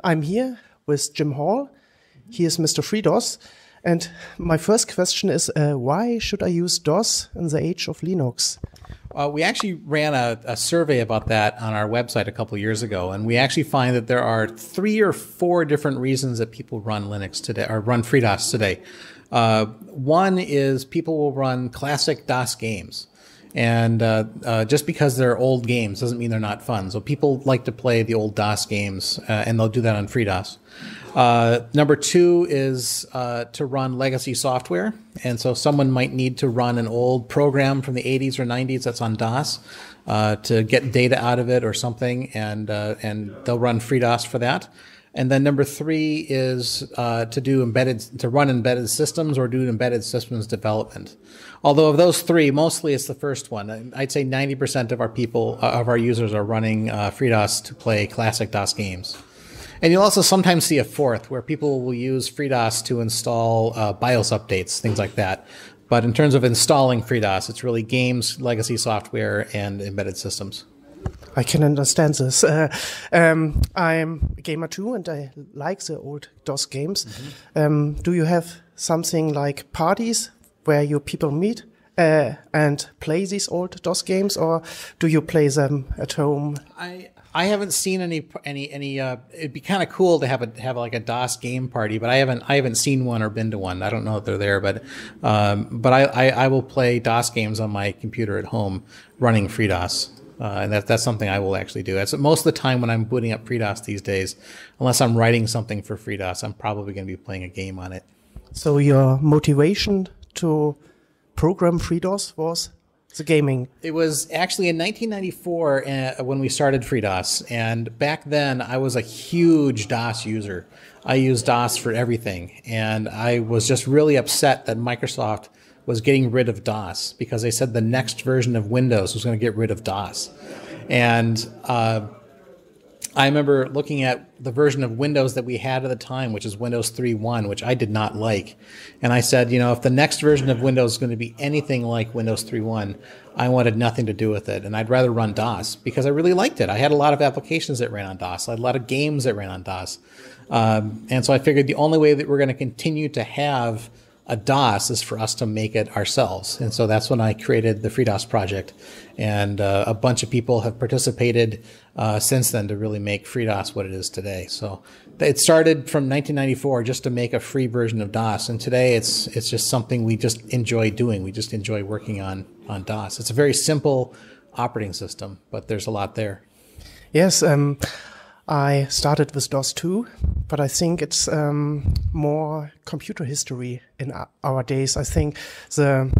I'm here with Jim Hall. He is Mr. FreeDOS. And my first question is, why should I use DOS in the age of Linux? We actually ran a survey about that on our website a couple of years ago, and we actually find that there are 3 or 4 different reasons that people run Linux today, or run FreeDOS today. One is people will run classic DOS games. And just because they're old games doesn't mean they're not fun. So people like to play the old DOS games, and they'll do that on FreeDOS. Number 2 is to run legacy software. And so someone might need to run an old program from the 80s or 90s that's on DOS to get data out of it or something, and they'll run FreeDOS for that. And then number 3 is to run embedded systems or do embedded systems development. Although of those 3, mostly it's the first one. I'd say 90% of our users are running FreeDOS to play classic DOS games. And you'll also sometimes see a 4th where people will use FreeDOS to install BIOS updates, things like that. But in terms of installing FreeDOS, it's really games, legacy software, and embedded systems. I can understand this. I'm a gamer too, and I like the old DOS games. Mm-hmm. Do you have something like parties where you people meet and play these old DOS games, or do you play them at home? I haven't seen any. It'd be kind of cool to have like a DOS game party, but I haven't seen one or been to one. I don't know if they're there, but I will play DOS games on my computer at home running FreeDOS. And that's something I will actually do. That's most of the time when I'm booting up FreeDOS these days, unless I'm writing something for FreeDOS, I'm probably going to be playing a game on it. So your motivation to program FreeDOS was the gaming? It was actually in 1994 when we started FreeDOS. And back then, I was a huge DOS user. I used DOS for everything. And I was just really upset that Microsoft was getting rid of DOS because they said the next version of Windows was going to get rid of DOS. And I remember looking at the version of Windows that we had at the time, which is Windows 3.1, which I did not like. And I said, if the next version of Windows is going to be anything like Windows 3.1, I wanted nothing to do with it. And I'd rather run DOS because I really liked it. I had a lot of applications that ran on DOS. I had a lot of games that ran on DOS. And so I figured the only way that we're going to continue to have a DOS is for us to make it ourselves. And so that's when I created the FreeDOS project. And a bunch of people have participated since then to really make FreeDOS what it is today. So it started from 1994 just to make a free version of DOS. And today it's just something we just enjoy doing. We just enjoy working on DOS. It's a very simple operating system, but there's a lot there. Yes, I started with DOS too, but I think it's more computer history in our days. I think the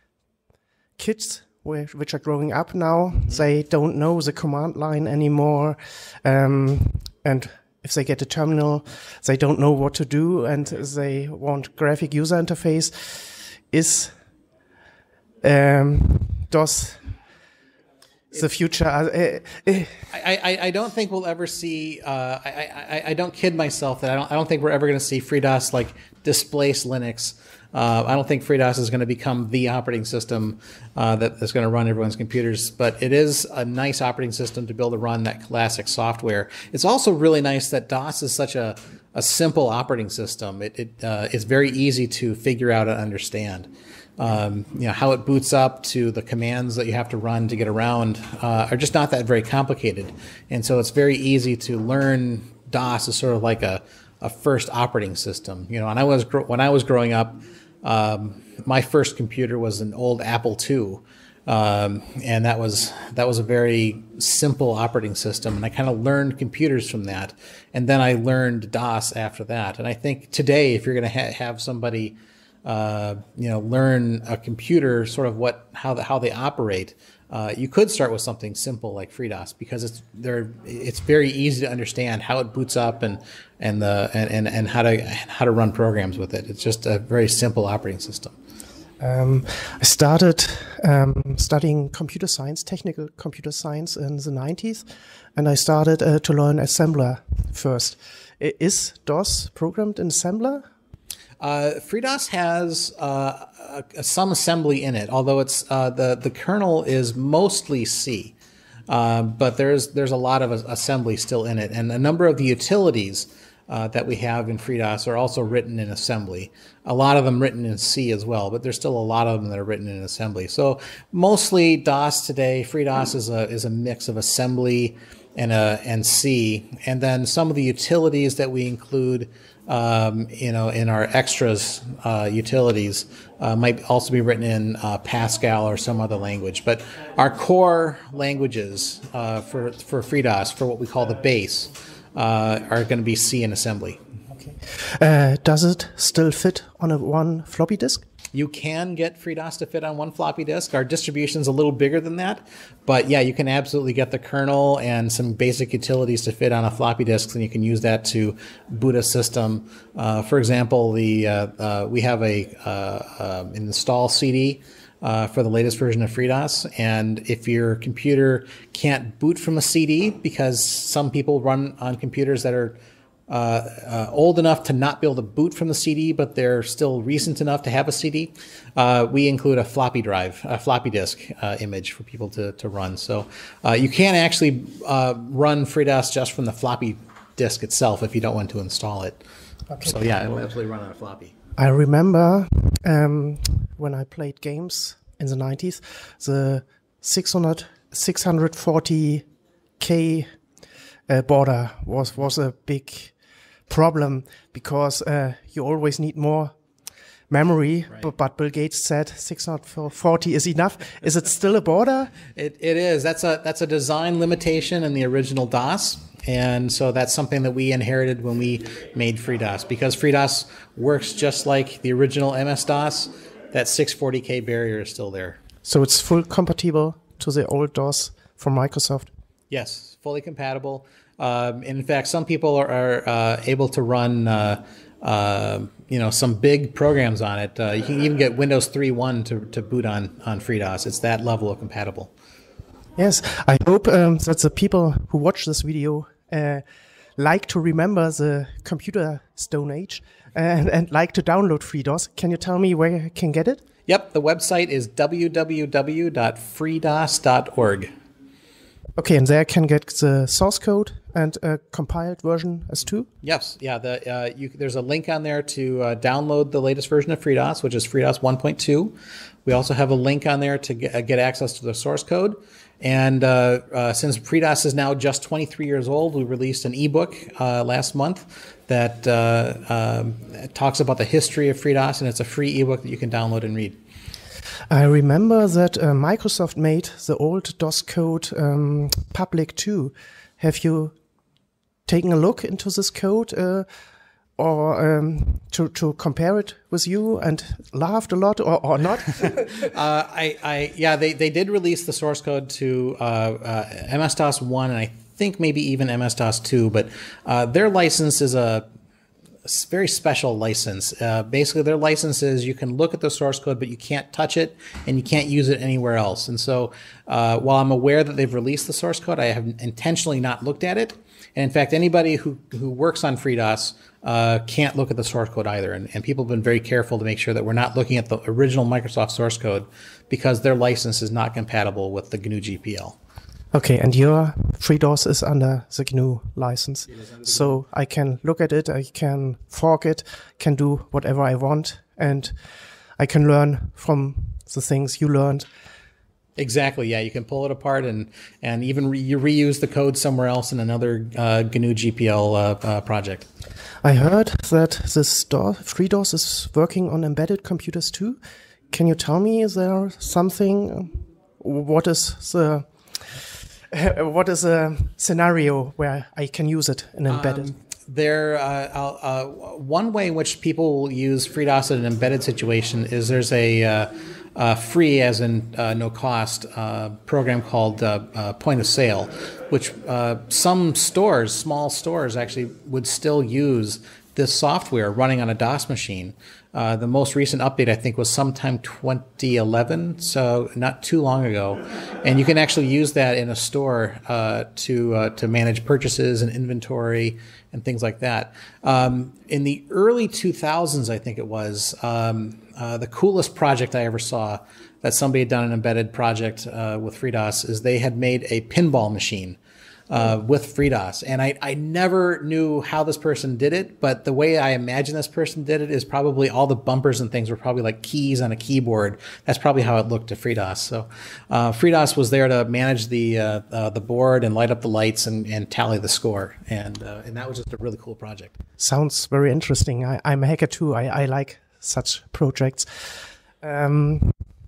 kids which are growing up now, they don't know the command line anymore. And if they get a terminal, they don't know what to do, and they want graphic user interface. Is DOS the future? I don't think we'll ever see. I don't kid myself that I don't think we're ever going to see FreeDOS like displace Linux. I don't think FreeDOS is going to become the operating system that's going to run everyone's computers. But it is a nice operating system to be able to run that classic software. It's also really nice that DOS is such a simple operating system. It's very easy to figure out and understand. How it boots up to the commands that you have to run to get around are just not that very complicated. And so it's very easy to learn DOS as sort of like a first operating system. When I was growing up, my first computer was an old Apple II. And that was a very simple operating system. And I kind of learned computers from that. And then I learned DOS after that. And I think today, if you're going to have somebody learn a computer, sort of how they operate, you could start with something simple like FreeDOS because it's very easy to understand how it boots up and how to run programs with it. It's just a very simple operating system. I started studying computer science, technical computer science in the 90s, and I started to learn assembler first. Is DOS programmed in assembler? FreeDOS has some assembly in it, although it's the kernel is mostly C. but there's a lot of assembly still in it, and a number of the utilities that we have in FreeDOS are also written in assembly. A lot of them written in C as well, but there's still a lot of them that are written in assembly. So mostly DOS today, FreeDOS is a mix of assembly and C, and then some of the utilities that we include, in our extras utilities might also be written in Pascal or some other language. But our core languages for FreeDOS, for what we call the base, are going to be C and assembly. Okay. Does it still fit on one floppy disk? You can get FreeDOS to fit on one floppy disk. Our distribution is a little bigger than that, but yeah, you can absolutely get the kernel and some basic utilities to fit on a floppy disk, and you can use that to boot a system. For example, we have an install CD for the latest version of FreeDOS, and if your computer can't boot from a CD, because some people run on computers that are old enough to not be able to boot from the CD, but they're still recent enough to have a CD, we include a floppy disk image for people to run. So you can actually run FreeDOS just from the floppy disk itself if you don't want to install it. Okay. So yeah, it'll absolutely run on a floppy. I remember when I played games in the 90s, the 640K border was a big problem, because you always need more memory, right. But Bill Gates said 640 is enough. Is it still a border? It is. That's a design limitation in the original DOS. And so that's something that we inherited when we made FreeDOS. Because FreeDOS works just like the original MS-DOS, that 640K barrier is still there. So it's full compatible to the old DOS from Microsoft? Yes, fully compatible. In fact, some people are able to run some big programs on it. You can even get Windows 3.1 to boot on FreeDOS. It's that level of compatible. Yes, I hope that the people who watch this video like to remember the computer Stone Age and like to download FreeDOS. Can you tell me where I can get it? Yep, the website is www.freedos.org. Okay, and there I can get the source code and a compiled version as too? Yes, yeah. There's a link on there to download the latest version of FreeDOS, which is FreeDOS 1.2. We also have a link on there to get access to the source code. And since FreeDOS is now just 23 years old, we released an ebook last month that talks about the history of FreeDOS, and it's a free ebook that you can download and read. I remember that Microsoft made the old DOS code public too. Have you taken a look into this code or to compare it with you and laughed a lot or not? They did release the source code to MS-DOS 1 and I think maybe even MS-DOS 2, but their license is a very special license. Basically, their license is you can look at the source code, but you can't touch it and you can't use it anywhere else. And so while I'm aware that they've released the source code, I have intentionally not looked at it. And in fact, anybody who works on FreeDOS can't look at the source code either. And people have been very careful to make sure that we're not looking at the original Microsoft source code because their license is not compatible with the GNU GPL. Okay, and your FreeDOS is under the GNU license. So I can look at it, I can fork it, can do whatever I want, and I can learn from the things you learned. Exactly, yeah. You can pull it apart and even you reuse the code somewhere else in another GNU GPL project. I heard that this FreeDOS is working on embedded computers too. Can you tell me, is there something, what is a scenario where I can use it in embedded? One way in which people will use FreeDOS in an embedded situation is there's a free, as in no cost, program called Point of Sale, which some stores, small stores, actually would still use this software running on a DOS machine. The most recent update, I think, was sometime 2011, so not too long ago. And you can actually use that in a store to manage purchases and inventory and things like that. In the early 2000s, I think it was, the coolest project I ever saw that somebody had done an embedded project with FreeDOS is they had made a pinball machine with FreeDOS. And I never knew how this person did it, but the way I imagine this person did it is probably all the bumpers and things were probably like keys on a keyboard. That's probably how it looked to FreeDOS. So FreeDOS was there to manage the board and light up the lights and tally the score. And that was just a really cool project. Sounds very interesting. I'm a hacker too. I like such projects. Do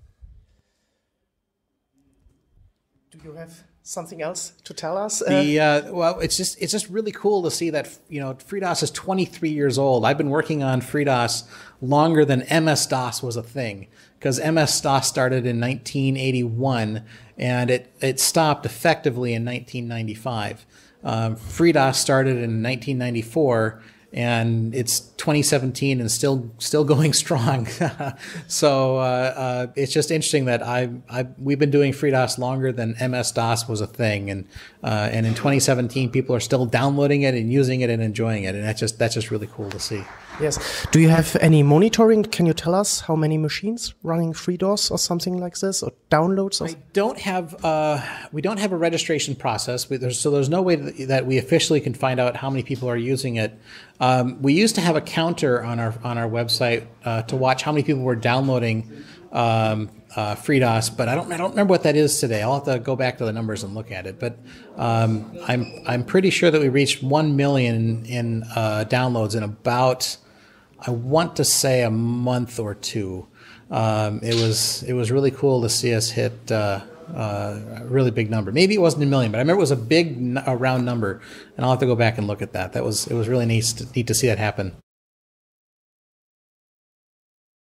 you have something else to tell us? Well, it's just really cool to see that, FreeDOS is 23 years old. I've been working on FreeDOS longer than MS-DOS was a thing, because MS-DOS started in 1981 and it stopped effectively in 1995. FreeDOS started in 1994. And it's 2017 and still going strong. So it's just interesting that we've been doing FreeDOS longer than MS-DOS was a thing, and in 2017 people are still downloading it and using it and enjoying it, and that's just really cool to see. Yes. Do you have any monitoring? Can you tell us how many machines running FreeDOS or something like this, or downloads? Or we don't have a registration process. So there's no way that we officially can find out how many people are using it. We used to have a counter on our website to watch how many people were downloading FreeDOS, but I don't remember what that is today. I'll have to go back to the numbers and look at it. But I'm pretty sure that we reached 1 million in downloads in about, I want to say, a month or two. It was really cool to see us hit a really big number. Maybe it wasn't a million, but I remember it was a big round number, and I'll have to go back and look at that. It was really neat to see that happen.